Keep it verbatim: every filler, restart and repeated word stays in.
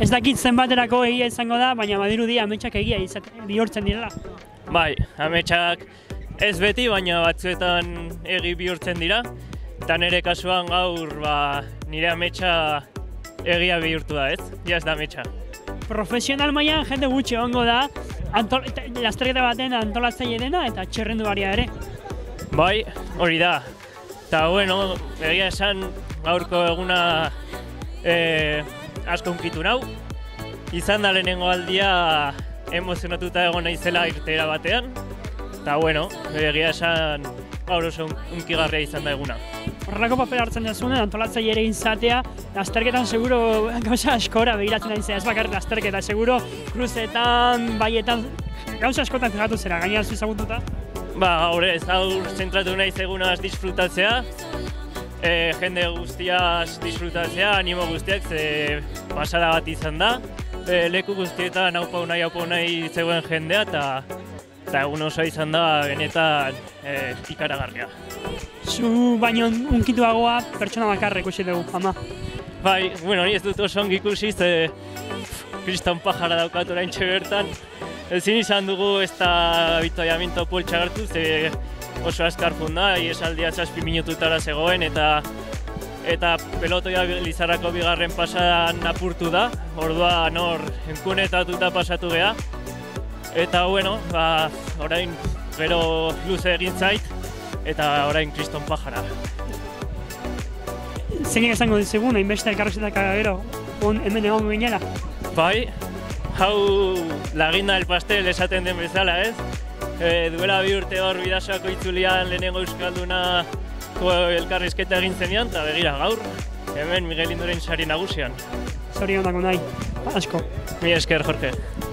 Ez dakit zenbaterako egia izango da, baina badirudi ametsak egia bihurtzen direla. Bai, ametsak ez beti, baina batzuetan egi bihurtzen dira. Eta nire kasuan gaur nire ametsa egia bihurtu da, ez? Ja ez da ametsa. Profesional mailan jende gutxi egongo da, lasterketa baten antolatzaile dena eta txirrendularia ere. Bai, hori da. Eta, bueno, egia esan gaurko eguna asko hunkitu nau. Izan da lehenengo aldia emozionatuta egon naizela irteera batean. Eta, bueno, egia esan gaur oso hunkigarria izan da eguna. Horrelako papel hartzen dezunen, antolatzaile ere izatea, lasterketan seguro gauza askora begiratzen ari zera, ez bakarrik lasterketa, seguro kruzetan, baietan, gauza askotan fijatu zera, gainera zu ezagututa? Ba, gaur ez, gaur zentratu naiz egunaz disfrutatzea, jende guztiaz disfrutatzea, animo guztiak, ze pasada bat izan da, leku guztietan haupau nahi, haupau nahi zegoen jendea, eta egun oso izan da benetan ikaragarria. Zu baino hunkituagoa pertsona bakarra ikusi dugu, ama. Bai, bueno, ni ez dut oso ongi ikusi, ze kriston pajara daukat oraintxe bertan. Ezin izan dugu ez da abituallamiento poltsa hartu, ze oso azkar funda, iesaldia zazpi minututara zegoen, eta eta pelotoia Lizarrako bigarren pasadan apurtu da, orduan hor enkunetatuta pasatu geha. Eta, bueno, ba, orain gero luze egin zait, eta orain kriston pajara. Zeinek esango dizugun, hainbeste elkarrizketak gero, hemen egon ginela? Bai, hau laginda el pastel esaten den bezala, ez? Duela bi urte hor Bidasoako itzulian lehenengo euskalduna elkarrizketa egin zenean, eta begira gaur, hemen Miguel Indurain sari nagusian. Zorionako nahi, asko. Mi esker, Jorge.